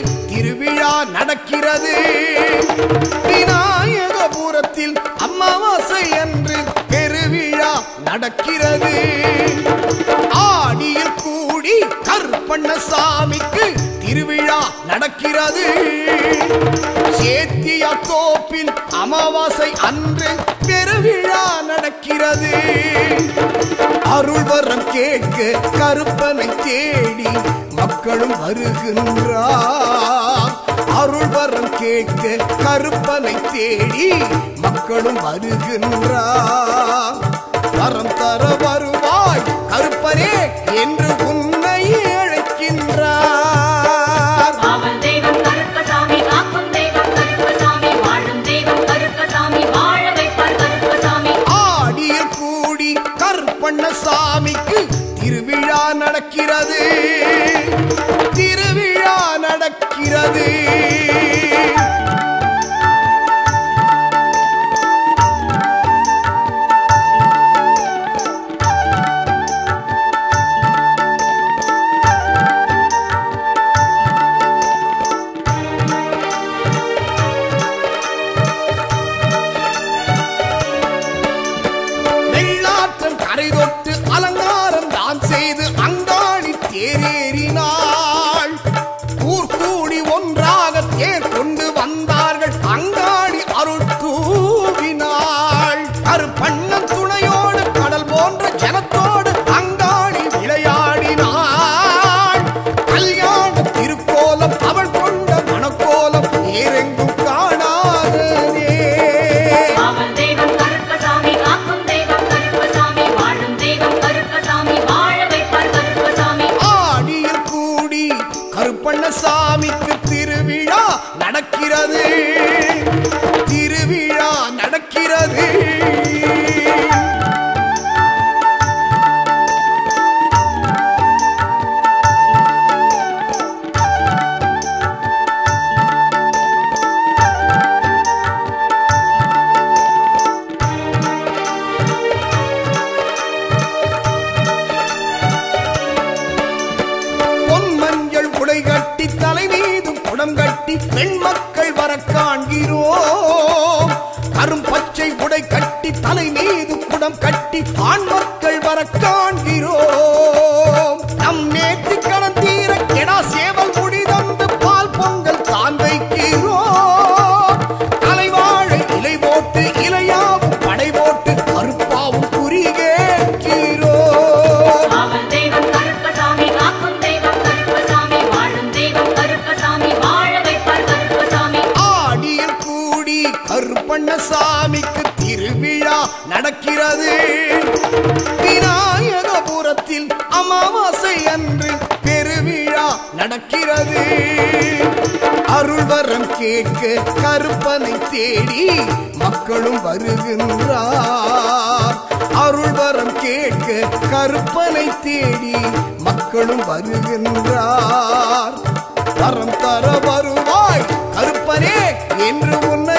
திருவிழா நடக்கிறது. விநாயகபுரத்தில் அமாவாசை அன்று பெருவிழா நடக்கிறது. ஆடியில் கூடி கருப்பண்ணசாமிக்கு திருவிழா நடக்கிறது. சேத்தியா தோப்பில் அமாவாசை அன்று பெருவிழா நடக்கிறது. அருள்வரம் கேட்க கருப்பனை தேடி மக்களும் வருகின்றார். அருள்வரம் கேட்க கருப்பனை தேடி மக்களும் வருகின்றார். வரம் தர வருவாய் கருப்பனே என்று உன்னை அழைக்கின்றார். ஆடியில் கூடி கருப்பண்ணசாமிக்கு திருவிழா நடக்கிறது. திருவிழா நடக்கிறது. வெள்ளாற்றம் கரை தொட்டு அலங்காரம் தான் செய்து அங்காணி தேரேறினாள். ஊர் கூடி ஒன்றாக தேர் கொண்டு வந்தார்கள். அங்காணி அருள் தூவினாள். கருப்பண்ணன் துணையோடு கடல் போன்ற ஜனத்தோடு அங்காணி விளையாடினாள். கல்யாண திருக்கோலம் அவள் கொண்ட மணக்கோலம் ஏரெங்கும் காணாதே. ஆடியில் கூடி கருப்பண்ணசாமிக்கு திருவிழா நடக்கிறது. திருவிழா நடக்கிறது. பொன்மஞ்சள் உடை கட்டி தலை மீதும் குடம் கட்டி பெண் மக்கள் வர காண்கிறோம். கரும்பச்சை உடை கட்டி தலை மீது குடம் கட்டி ஆண் மக்கள் வர காண்கிறோம். நம் நேற்று கடன் தீர கெடா சேவல் முடி தந்து பால் பொங்கல் தான் வைக்கிறோம். தலைவாழை இலை போட்டு இலையாவும் படை போட்டு கருப்பாவும் குறி கேட்கிறோம். ஆடியில் கூடி கருப்பண்ணசாமிக்கு திருவிழா நடக்கிறது. விநாயகபுரத்தில் அமாவாசை அன்று பெருவிழா நடக்கிறது. அருள்வரம் கேட்க கருப்பனை தேடி மக்களும் வருகின்றார். அருள்வரம் கேட்க கருப்பனை தேடி மக்களும் வருகின்றார். வரம் தர வருவாய் கருப்பனே என்று உன்னை